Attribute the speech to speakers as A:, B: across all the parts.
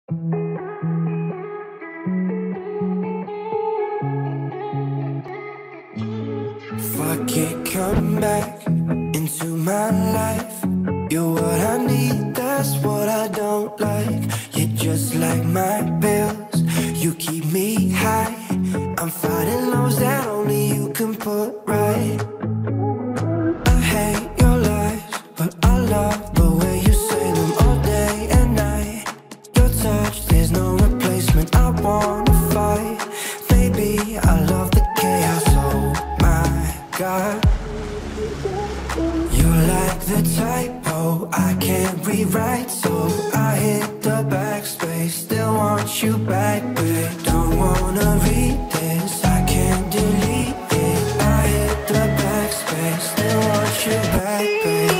A: Fuck it, come back into my life. You're what I need, that's what I don't like. You're just like my bills, you keep me high. I'm fighting lows that only you can put right. I hate your lies, but I love the way you say them all day and night. Your touch, there's no replacement, I wanna fight. Baby, I love the chaos, oh my God. You're like the typo I can't rewrite, so I hit the backspace. Still want you back, babe. Don't wanna read this, I can't delete it. I hit the backspace. Still want you back, babe.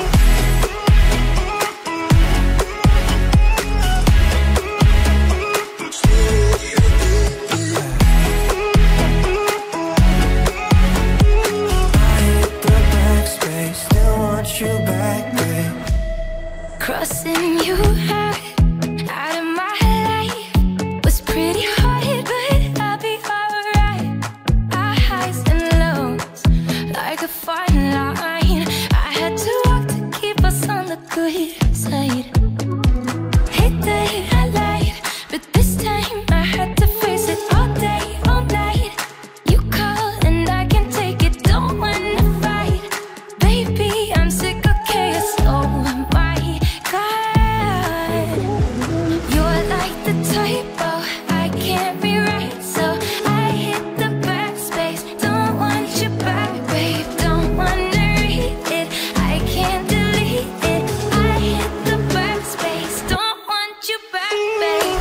A: You back, babe.
B: Crossing you out of my life was pretty hard, but I'll be alright. Our highs and lows, like a fine line. I had to walk to keep us on the good side. Hate that I lied, but this time I had to face it all day, all night. You call and I can't take it, don't wanna fight. Baby, I'm sick of chaos, oh my God. You're like the typo I can't rewrite, so I hit the backspace. Don't want you back, babe. Don't wanna read it, I can't delete it. I hit the backspace. Don't want you back, babe.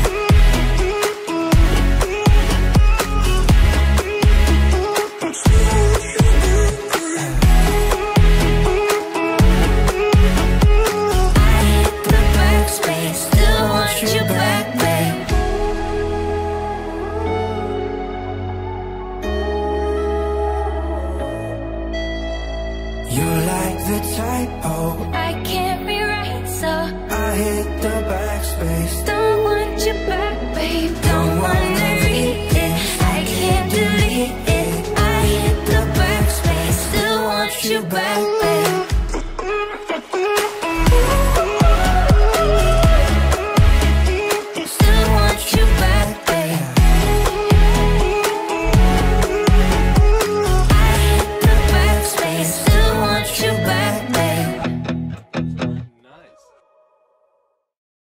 B: Still want you back, babe.
A: You're like the typo
B: I can't rewrite, so
A: I hit the backspace.